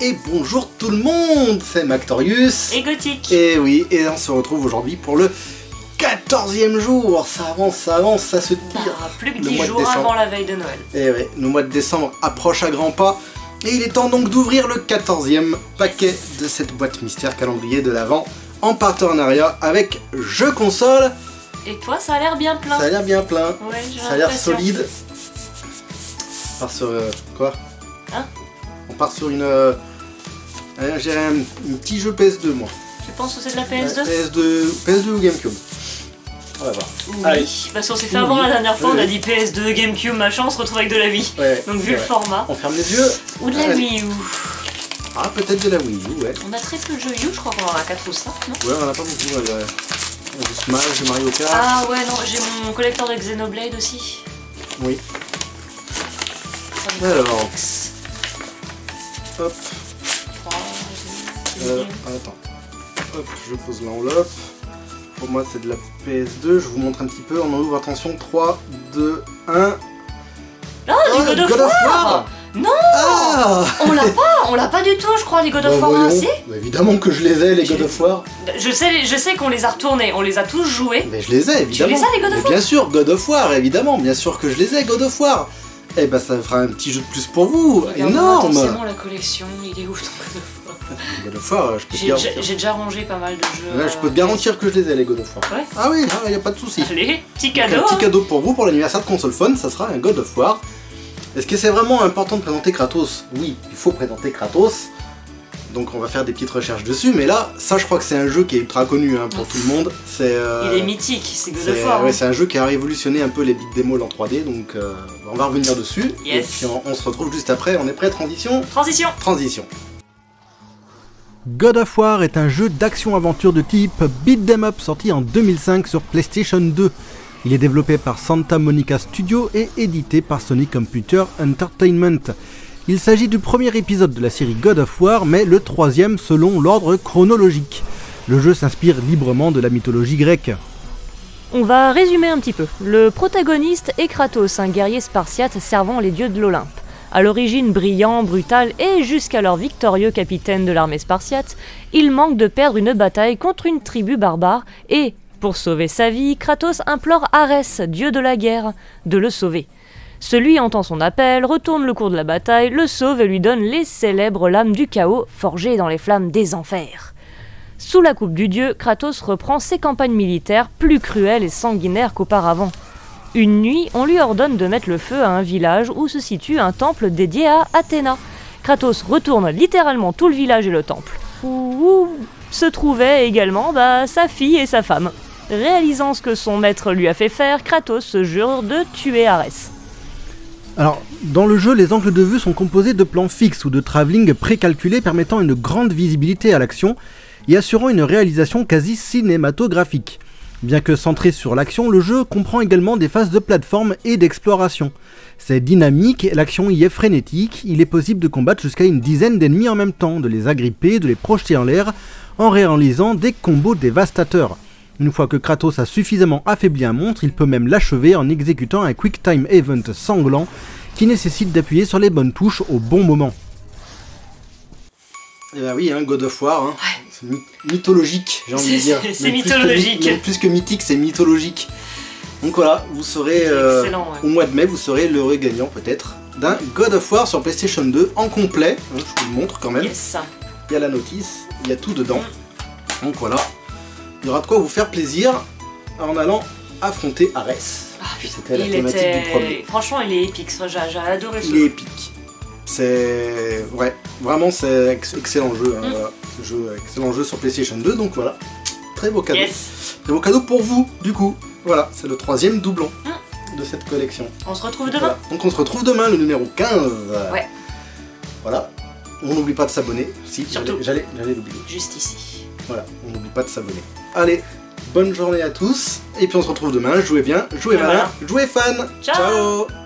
et bonjour tout le monde, c'est Mactorius et Gothic. Et oui, et on se retrouve aujourd'hui pour le 14e jour. Ça avance, ça se tire. Plus que 10 jours avant la veille de Noël. Et oui, le mois de décembre approche à grands pas. Et il est temps donc d'ouvrir le 14e paquet de cette boîte mystère calendrier de l'Avent en partenariat avec Jeux Console. Et toi, ça a l'air bien plein. Ça a l'air bien plein. Ouais, ça a l'air solide. On part sur quoi? Hein? On part sur une... j'ai un petit jeu PS2 moi. Tu penses que c'est de la PS2? PS2 ou Gamecube. On va voir. Oui, allez. parce qu'on s'est fait avoir la dernière fois, on a dit PS2, Gamecube, machin, on se retrouve avec de la Wii. Ouais, donc vu le format. On ferme les yeux. Ou de la Wii U. Ah, peut-être de la Wii U, ouais. On a très peu de jeux Wii U, je crois qu'on en a 4 ou 5, non? Ouais, on en a pas beaucoup. On a du Smash, du Mario Kart. Ah ouais, non, j'ai mon collector de Xenoblade aussi. Oui. Alors. Hop. Attends. Hop, je pose l'enveloppe. Pour moi, c'est de la PS2. Je vous montre un petit peu. On en ouvre, attention. 3, 2, 1. Ah, du God of War. Non, ah, on l'a pas du tout, je crois, les God of War aussi. Bah, évidemment que je les ai, les God of War. Je sais qu'on les a retournés, on les a tous joués. Mais je les ai, évidemment. Tu les as, les God of War? Bien sûr, God of War, évidemment. Bien sûr que je les ai, God of War. Eh ben, ça fera un petit jeu de plus pour vous. Énorme. C'est bon, la collection, il est où ton God of War? God of War, je peux te garantir. J'ai déjà rangé pas mal de jeux. Là, je peux te garantir que je les ai, les God of War. Ouais. Ah oui, il n'y a pas de souci. Allez, petit cadeau. Donc, un petit cadeau pour vous, pour l'anniversaire de Console Phone, ça sera un God of War. Est-ce que c'est vraiment important de présenter Kratos? Oui, il faut présenter Kratos. Donc on va faire des petites recherches dessus, mais là, ça je crois que c'est un jeu qui est ultra connu hein, pour tout le monde. Il est mythique, c'est God of War. Ouais, c'est un jeu qui a révolutionné un peu les beat démos en 3D, donc on va revenir dessus. Yes. Et puis on se retrouve juste après, on est prêt? Transition? Transition. God of War est un jeu d'action-aventure de type beat 'em up sorti en 2005 sur PlayStation 2. Il est développé par Santa Monica Studio et édité par Sony Computer Entertainment. Il s'agit du premier épisode de la série God of War, mais le troisième selon l'ordre chronologique. Le jeu s'inspire librement de la mythologie grecque. On va résumer un petit peu. Le protagoniste est Kratos, un guerrier spartiate servant les dieux de l'Olympe. À l'origine brillant, brutal et jusqu'alors victorieux capitaine de l'armée spartiate, il manque de perdre une bataille contre une tribu barbare et, pour sauver sa vie, Kratos implore Arès, dieu de la guerre, de le sauver. Celui entend son appel, retourne le cours de la bataille, le sauve et lui donne les célèbres lames du chaos forgées dans les flammes des enfers. Sous la coupe du dieu, Kratos reprend ses campagnes militaires plus cruelles et sanguinaires qu'auparavant. Une nuit, on lui ordonne de mettre le feu à un village où se situe un temple dédié à Athéna. Kratos retourne littéralement tout le village et le temple, où se trouvaient également sa fille et sa femme. Réalisant ce que son maître lui a fait faire, Kratos se jure de tuer Arès. Alors, dans le jeu, les angles de vue sont composés de plans fixes ou de travelling précalculés permettant une grande visibilité à l'action et assurant une réalisation quasi cinématographique. Bien que centré sur l'action, le jeu comprend également des phases de plateforme et d'exploration. C'est dynamique, l'action y est frénétique, il est possible de combattre jusqu'à une dizaine d'ennemis en même temps, de les agripper, de les projeter en l'air, en réalisant des combos dévastateurs. Une fois que Kratos a suffisamment affaibli un monstre, il peut même l'achever en exécutant un Quick Time Event sanglant qui nécessite d'appuyer sur les bonnes touches au bon moment. Eh ben oui, hein, God of War, hein. Ouais. C'est mythologique, j'ai envie de dire. C'est mythologique. Plus que mythique, c'est mythologique. Donc voilà, vous serez au mois de mai, vous serez l'heureux gagnant peut-être d'un God of War sur PlayStation 2 en complet. Hein, je vous le montre quand même. Yes. Il y a la notice, il y a tout dedans. Donc voilà. Il y aura de quoi vous faire plaisir en allant affronter Arès. Ah, c'était la thématique du premier. Franchement, il est épique, j'ai adoré ce jeu. Il est épique. C'est... Ouais, vraiment c'est excellent jeu. Hein, voilà. Excellent jeu sur PlayStation 2, donc voilà. Très beau cadeau. Yes. Très beau cadeau pour vous, du coup. Voilà, c'est le troisième doublon de cette collection. On se retrouve demain. Voilà. Donc on se retrouve demain, le numéro 15. Ouais. Voilà. On n'oublie pas de s'abonner. Si, j'allais l'oublier. Juste ici. Voilà, on n'oublie pas de s'abonner. Allez, bonne journée à tous, et puis on se retrouve demain. Jouez bien, jouez malin, jouez fan. Ciao.